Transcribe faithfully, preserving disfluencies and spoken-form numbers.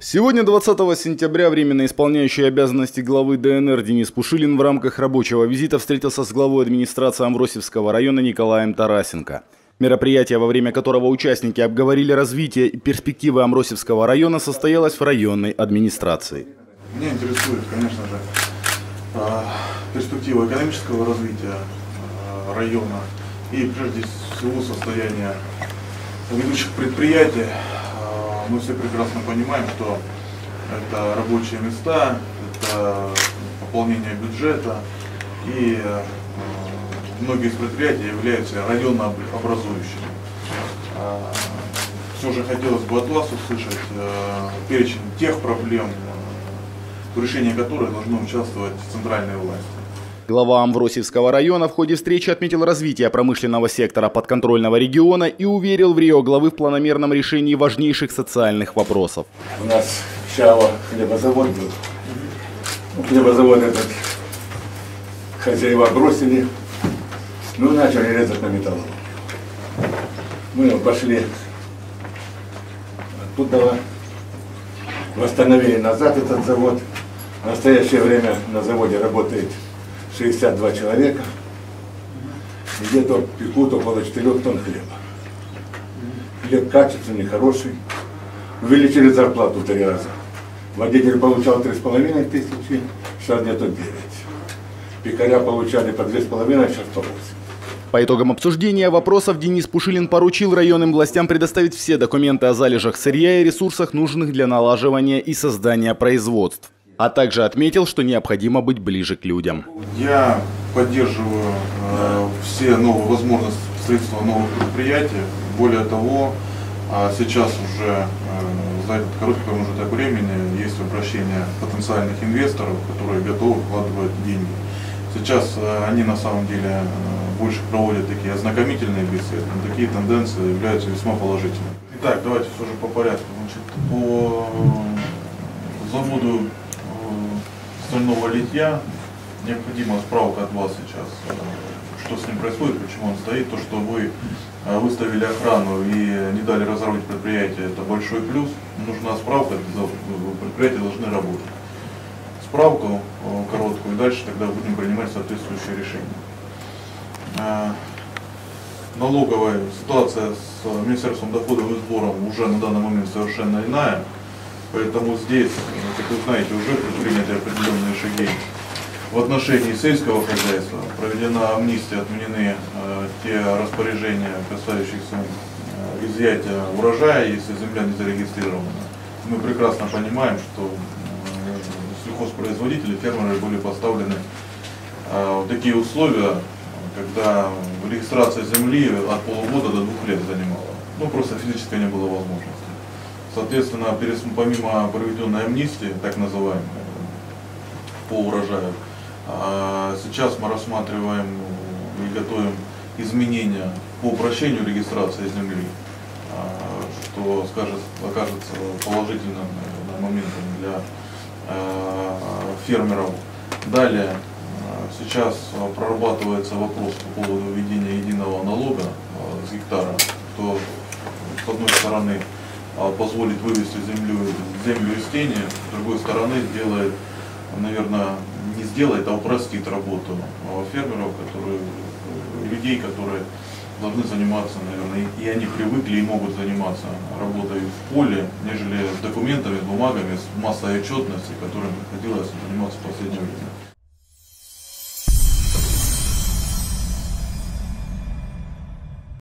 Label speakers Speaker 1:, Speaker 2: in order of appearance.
Speaker 1: Сегодня, двадцатого сентября, временно исполняющий обязанности главы ДНР Денис Пушилин в рамках рабочего визита встретился с главой администрации Амвросиевского района Николаем Тарасенко. Мероприятие, во время которого участники обговорили развитие и перспективы Амвросиевского района, состоялось в районной администрации.
Speaker 2: Меня интересует, конечно же, перспектива экономического развития района и, прежде всего, состояние ведущих предприятий. Мы все прекрасно понимаем, что это рабочие места, это пополнение бюджета, и многие из предприятий являются районообразующими. Все же хотелось бы от вас услышать перечень тех проблем, в решении которых должны участвовать центральные власти.
Speaker 1: Глава Амвросиевского района в ходе встречи отметил развитие промышленного сектора подконтрольного региона и уверил в Рио главы в планомерном решении важнейших социальных вопросов.
Speaker 3: У нас Чао хлебозавод был. Хлебозавод этот хозяева бросили, ну начали резать на металлолом. Мы пошли оттуда, восстановили назад этот завод. В настоящее время на заводе работает шестьдесят два человека, где-то пекут около четырёх тонн хлеба. Хлеб качественный, хороший. Увеличили зарплату в три раза. Водитель получал три с половиной тысячи, сейчас где-то девять. Пекаря получали по две с половиной, сейчас по восемь.
Speaker 1: По итогам обсуждения вопросов Денис Пушилин поручил районным властям предоставить все документы о залежах сырья и ресурсах, нужных для налаживания и создания производств. А также отметил, что необходимо быть ближе к людям.
Speaker 2: Я поддерживаю э, все новые возможности строительства новых предприятий. Более того, э, сейчас уже э, за этот короткий промежуток времени есть обращение потенциальных инвесторов, которые готовы вкладывать деньги. Сейчас э, они на самом деле э, больше проводят такие ознакомительные беседы, но такие тенденции являются весьма положительными. Итак, давайте все же по порядку. Значит, по заводу стального литья необходима справка от вас сейчас, что с ним происходит, почему он стоит. То, что вы выставили охрану и не дали разорвать предприятие, это большой плюс. Нужна справка, предприятия должны работать. Справку короткую, и дальше тогда будем принимать соответствующие решения. Налоговая ситуация с Министерством доходов и сбором уже на данный момент совершенно иная. Поэтому здесь, как вы знаете, уже предприняты определенные шаги в отношении сельского хозяйства. Проведена амнистия, отменены э, те распоряжения, касающиеся э, изъятия урожая, если земля не зарегистрирована. Мы прекрасно понимаем, что э, сельхозпроизводители, фермеры были поставлены э, такие условия, когда регистрация земли от полугода до двух лет занимала. Ну, просто физически не было возможности. Соответственно, помимо проведенной амнистии, так называемой, по урожаю, сейчас мы рассматриваем и готовим изменения по упрощению регистрации земли, что скажет, окажется положительным моментом для фермеров. Далее, сейчас прорабатывается вопрос по поводу введения единого налога с гектара, что с одной стороны позволит вывести землю, землю из тени, с другой стороны сделает, наверное, не сделает, а упростит работу фермеров, которые, людей, которые должны заниматься, наверное, и они привыкли и могут заниматься работой в поле, нежели с документами, с бумагами, с массой отчетности, которым приходилось заниматься в последнее время.